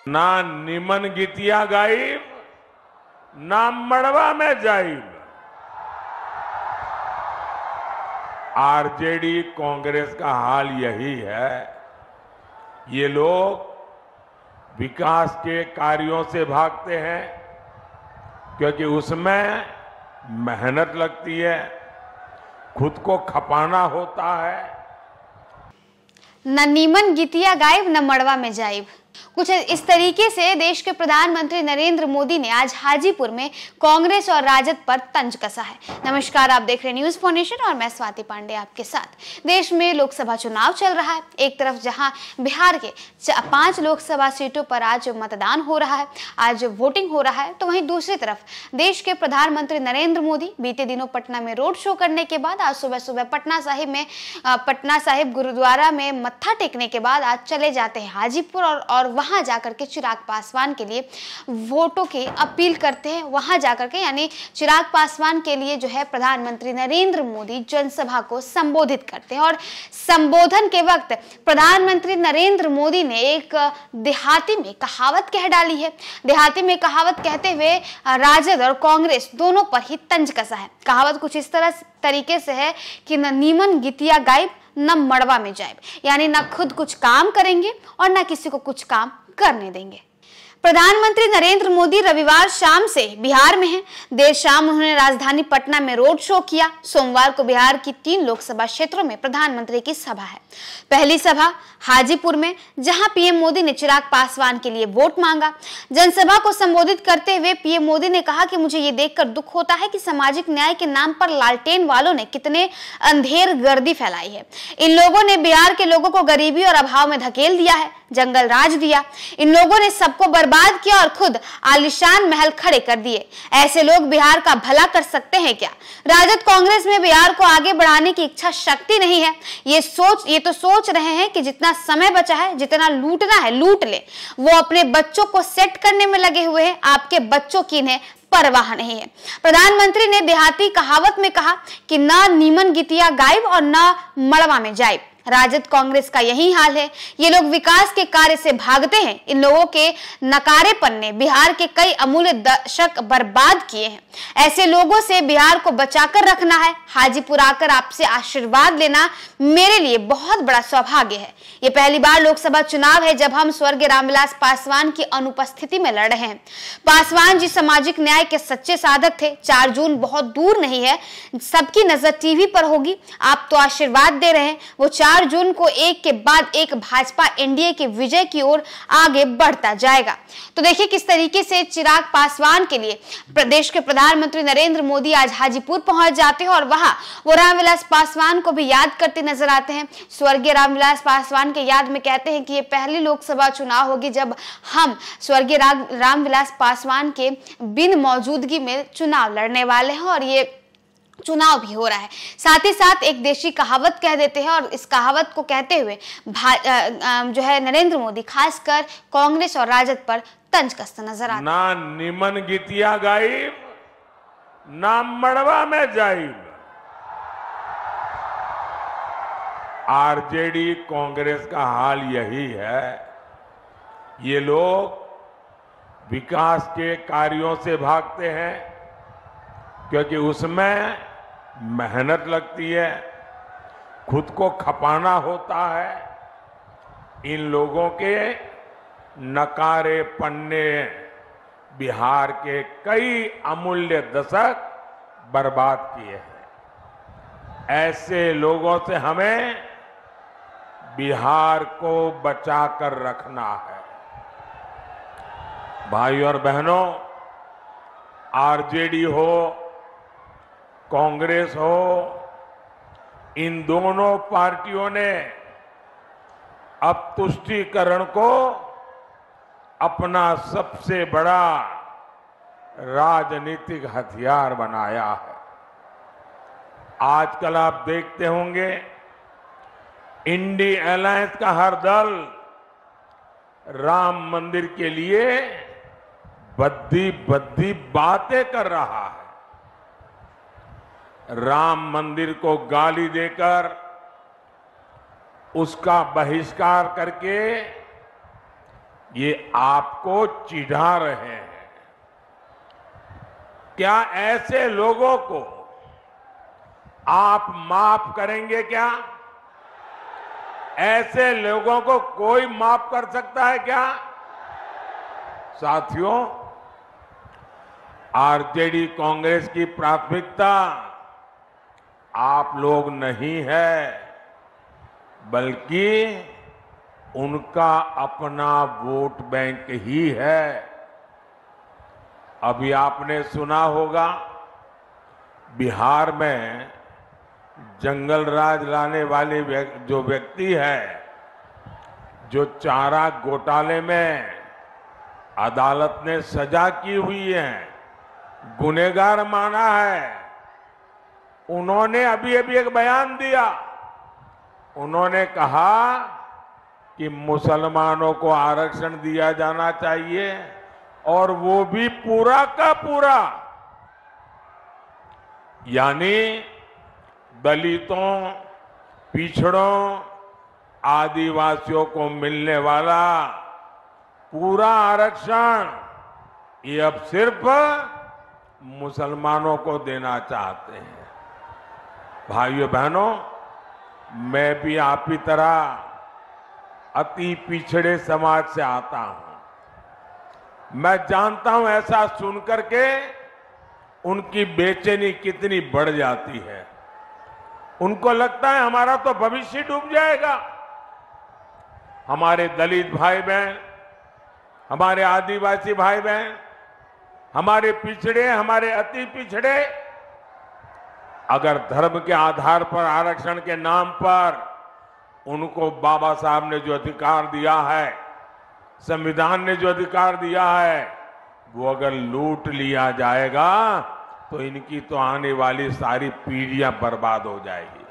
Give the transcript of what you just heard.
ना निमन गीतिया गाइब, ना मड़वा में जाइब। आरजेडी कांग्रेस का हाल यही है। ये लोग विकास के कार्यों से भागते हैं क्योंकि उसमें मेहनत लगती है, खुद को खपाना होता है। न नीमन गीतिया गायब न मड़वा में जाइब। कुछ इस तरीके से देश के प्रधानमंत्री नरेंद्र मोदी ने आज हाजीपुर में कांग्रेस और राजद पर तंज कसा है। नमस्कार, आप देख रहे हैं न्यूज फाउंडेशन और मैं स्वाति पांडे आपके साथ। देश में लोकसभा चुनाव चल रहा है। एक तरफ जहां बिहार के 5 लोकसभा सीटों पर आज मतदान हो रहा है, आज वोटिंग हो रहा है, तो वहीं दूसरी तरफ देश के प्रधानमंत्री नरेंद्र मोदी बीते दिनों पटना में रोड शो करने के बाद आज सुबह सुबह पटना साहिब गुरुद्वारा में मत्था टेकने के बाद आज चले जाते हैं हाजीपुर और वहां जाकर के चिराग पासवान के लिए वोटों की अपील करते हैं। वहां जाकर के यानी चिराग पासवान के लिए जो है प्रधानमंत्री नरेंद्र मोदी जनसभा को संबोधित करते हैं। और संबोधन के वक्त प्रधानमंत्री नरेंद्र मोदी ने एक देहाती में कहावत कह डाली है। देहाती में कहावत कहते हुए राजद और कांग्रेस दोनों पर ही तंज कसा है। कहावत कुछ इस तरीके से है कि न नीमन गीतिया गायब न मड़वा में जाइब, यानी ना खुद कुछ काम करेंगे और ना किसी को कुछ काम करने देंगे। प्रधानमंत्री नरेंद्र मोदी रविवार शाम से बिहार में हैं। देर शाम उन्होंने राजधानी पटना में रोड शो किया। सोमवार को बिहार की 3 लोकसभा क्षेत्रों में प्रधानमंत्री की सभा है। पहली सभा हाजीपुर में, जहां पीएम मोदी ने चिराग पासवान के लिए वोट मांगा। जनसभा को संबोधित करते हुए पीएम मोदी ने कहा कि मुझे ये देखकर दुख होता है कि सामाजिक न्याय के नाम पर लालटेन वालों ने कितने अंधेर गर्दी फैलाई है। इन लोगों ने बिहार के लोगों को गरीबी और अभाव में धकेल दिया है, जंगल राज दिया। इन लोगों ने सबको बर्बाद किया और खुद आलीशान महल खड़े कर दिए। ऐसे लोग बिहार का भला कर सकते हैं क्या? राजद कांग्रेस में बिहार को आगे बढ़ाने की इच्छा शक्ति नहीं है। ये तो सोच रहे हैं कि जितना समय बचा है, जितना लूटना है लूट ले। वो अपने बच्चों को सेट करने में लगे हुए हैं। आपके बच्चों की इन्हें परवाह नहीं है। प्रधानमंत्री ने देहाती कहावत में कहा कि ना नीमन गीतिया गायब और ना मड़वा में जाइब। राजद कांग्रेस का यही हाल है। ये लोग विकास के कार्य से भागते हैं। इन लोगों के नकारेपन ने बिहार के कई अमूल्य दशक बर्बाद किए हैं। ऐसे लोगों से बिहार को बचाकर रखना है। हाजीपुर आकर आपसे आशीर्वाद लेना मेरे लिए बहुत बड़ा सौभाग्य है। ये पहली बार लोकसभा चुनाव है जब हम स्वर्गीय रामविलास पासवान की अनुपस्थिति में लड़ रहे हैं। पासवान जी सामाजिक न्याय के सच्चे साधक थे। 4 जून बहुत दूर नहीं है, सबकी नजर टीवी पर होगी। आप तो आशीर्वाद दे रहे हैं। वो 4 जून को एक के बाद एक भाजपा एनडीए के विजय की ओर आगे बढ़ता जाएगा। तो देखिए किस तरीके से चिराग पासवान के लिए प्रदेश के प्रधानमंत्री नरेंद्र मोदी आज हाजीपुर पहुंच जाते हैं और वहां वो रामविलास पासवान को भी याद करते नजर आते हैं। स्वर्गीय रामविलास पासवान के याद में कहते हैं कि ये पहली लोकसभा चुनाव होगी जब हम स्वर्गीय रामविलास पासवान के बिन मौजूदगी में चुनाव लड़ने वाले हैं और ये चुनाव भी हो रहा है। साथ ही साथ एक देशी कहावत कह देते हैं और इस कहावत को कहते हुए जो है नरेंद्र मोदी खासकर कांग्रेस और राजद पर तंज कसते नजर आते हैं। ना निमन गीतिया गाइब, ना मड़वा में जाइब। आरजेडी कांग्रेस का हाल यही है। ये लोग विकास के कार्यों से भागते हैं क्योंकि उसमें मेहनत लगती है, खुद को खपाना होता है। इन लोगों के नकारे पन्ने बिहार के कई अमूल्य दशक बर्बाद किए हैं। ऐसे लोगों से हमें बिहार को बचाकर रखना है। भाई और बहनों, आरजेडी हो, कांग्रेस हो, इन दोनों पार्टियों ने अब तुष्टीकरण को अपना सबसे बड़ा राजनीतिक हथियार बनाया है। आजकल आप देखते होंगे इंडी अलायंस का हर दल राम मंदिर के लिए बद्दी बातें कर रहा है। राम मंदिर को गाली देकर उसका बहिष्कार करके ये आपको चिढ़ा रहे हैं। क्या ऐसे लोगों को आप माफ करेंगे क्या? ऐसे लोगों को कोई माफ कर सकता है क्या? साथियों, आरजेडी कांग्रेस की प्राथमिकता आप लोग नहीं है, बल्कि उनका अपना वोट बैंक ही है। अभी आपने सुना होगा, बिहार में जंगल राज लाने वाले जो व्यक्ति है, जो चारा घोटाले में अदालत ने सजा की हुई है, गुनहगार माना है, उन्होंने अभी अभी एक बयान दिया। उन्होंने कहा कि मुसलमानों को आरक्षण दिया जाना चाहिए और वो भी पूरा का पूरा, यानी दलितों, पिछड़ों, आदिवासियों को मिलने वाला पूरा आरक्षण ये अब सिर्फ मुसलमानों को देना चाहते हैं। भाइयों बहनों, मैं भी आप ही तरह अति पिछड़े समाज से आता हूं। मैं जानता हूं ऐसा सुनकर के उनकी बेचैनी कितनी बढ़ जाती है। उनको लगता है हमारा तो भविष्य डूब जाएगा। हमारे दलित भाई बहन, हमारे आदिवासी भाई बहन, हमारे पिछड़े, हमारे अति पिछड़े, अगर धर्म के आधार पर आरक्षण के नाम पर उनको बाबा साहब ने जो अधिकार दिया है, संविधान ने जो अधिकार दिया है, वो अगर लूट लिया जाएगा तो इनकी तो आने वाली सारी पीढ़ियां बर्बाद हो जाएगी।